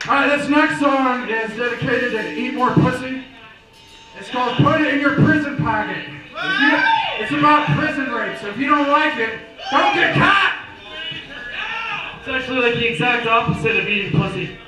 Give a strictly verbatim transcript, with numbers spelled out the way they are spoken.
Alright, this next song is dedicated to Eat More Pussy. It's called Put It in Your Prison Pocket. You, it's about prison rape, so if you don't like it, don't get caught! It's actually like the exact opposite of eating pussy.